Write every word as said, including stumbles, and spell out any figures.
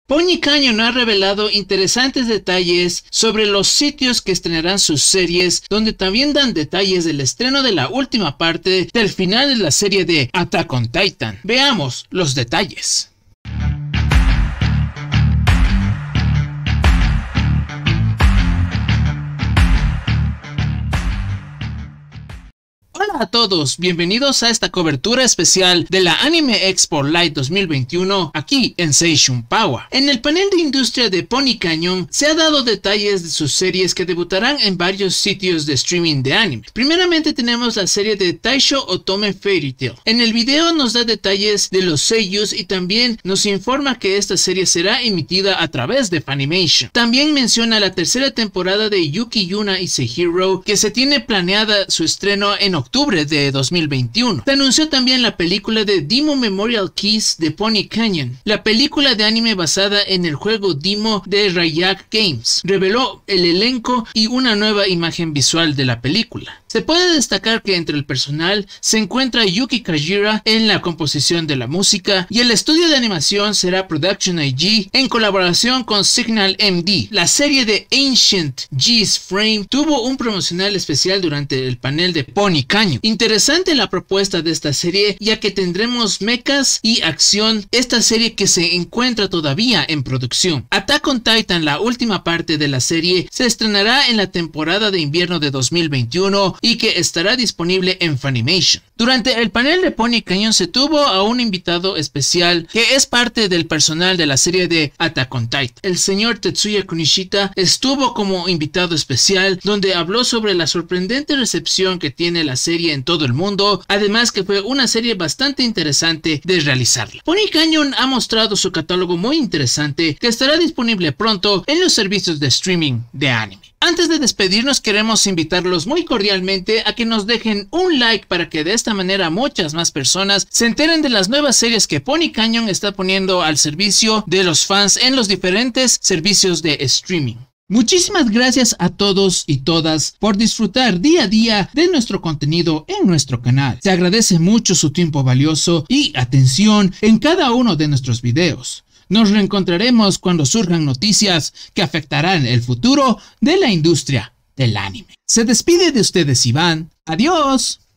Pony Canyon ha revelado interesantes detalles sobre los sitios que estrenarán sus series, donde también dan detalles del estreno de la última parte del final de la serie de Attack on Titan. Veamos los detalles. Hola a todos, bienvenidos a esta cobertura especial de la Anime Expo Light dos mil veintiuno aquí en Seishun Power. En el panel de industria de Pony Canyon se ha dado detalles de sus series que debutarán en varios sitios de streaming de anime. Primeramente tenemos la serie de Taisho Otome Fairy Tail. En el video nos da detalles de los seiyus y también nos informa que esta serie será emitida a través de Funimation. También menciona la tercera temporada de Yuki Yuna Is a Hero, que se tiene planeada su estreno en octubre octubre de dos mil veintiuno. Se anunció también la película de Demo Memorial Keys de Pony Canyon, la película de anime basada en el juego Demo de Rayak Games. Reveló el elenco y una nueva imagen visual de la película. Se puede destacar que entre el personal se encuentra Yuki Kajira en la composición de la música y el estudio de animación será Production I G en colaboración con Signal M D. La serie de Ancient G's Frame tuvo un promocional especial durante el panel de Pony Canyon. Interesante la propuesta de esta serie, ya que tendremos mechas y acción, esta serie que se encuentra todavía en producción. Attack on Titan, la última parte de la serie, se estrenará en la temporada de invierno de dos mil veintiuno y que estará disponible en Funimation. Durante el panel de Pony Canyon se tuvo a un invitado especial que es parte del personal de la serie de Attack on Titan. El señor Tetsuya Kunishita estuvo como invitado especial, donde habló sobre la sorprendente recepción que tiene la serie en todo el mundo, además que fue una serie bastante interesante de realizarla. Pony Canyon ha mostrado su catálogo muy interesante que estará disponible pronto en los servicios de streaming de anime. Antes de despedirnos, queremos invitarlos muy cordialmente a que nos dejen un like para que de esta manera muchas más personas se enteren de las nuevas series que Pony Canyon está poniendo al servicio de los fans en los diferentes servicios de streaming. Muchísimas gracias a todos y todas por disfrutar día a día de nuestro contenido en nuestro canal. Se agradece mucho su tiempo valioso y atención en cada uno de nuestros videos. Nos reencontraremos cuando surjan noticias que afectarán el futuro de la industria del anime. Se despide de ustedes Iván. Adiós.